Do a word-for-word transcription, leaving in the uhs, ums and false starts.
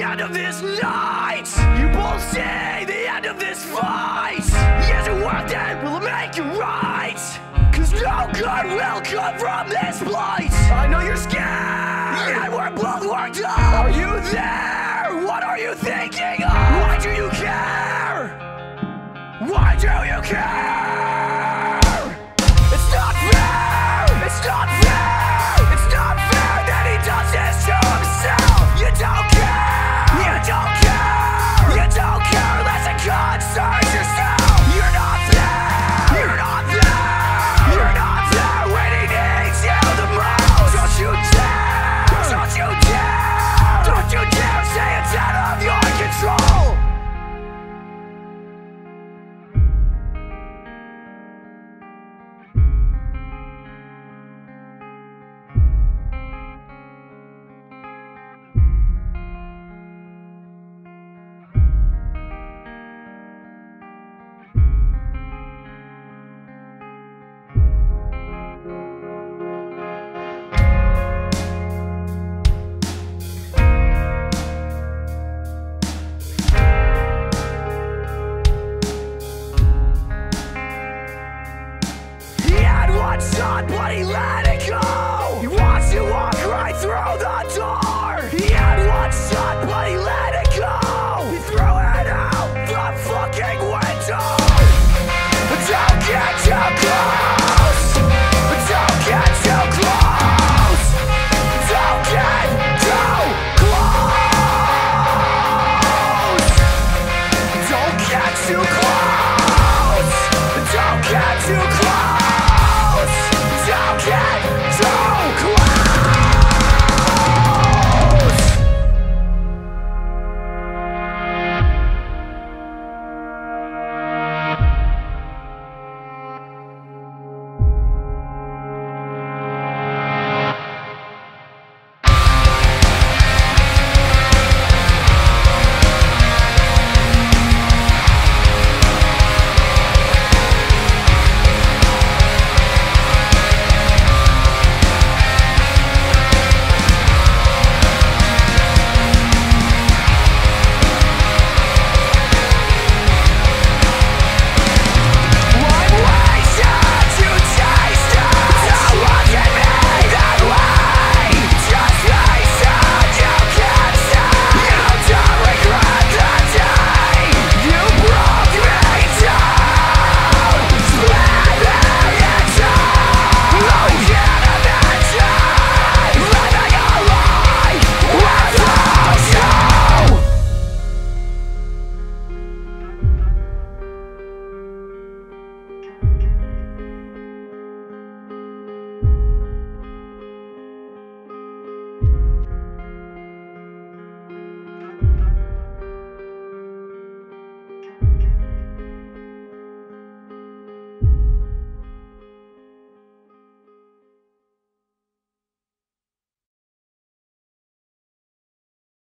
end of this night. You both say the end of this fight. Is it worth it? Will it make it right? Cause no good will come from this plight. I know you're scared, and we're both worked up. Are you there? What are you thinking of? Why do you care? Why do you care? It's not fair! It's not fair! It's not fair that he does this to himself! You don't care! You don't care! You don't care unless it concerns yourself! You're not there! You're not there! You're not there when he needs you the most! Don't you dare! Don't you dare! Don't you dare say it's out of your control! Shot, but he let it go. He wants to walk right through the door. He had one shot, but he let it go. He threw it out the fucking window. Don't get too close. Don't get too close. Don't get too close. Don't get too close.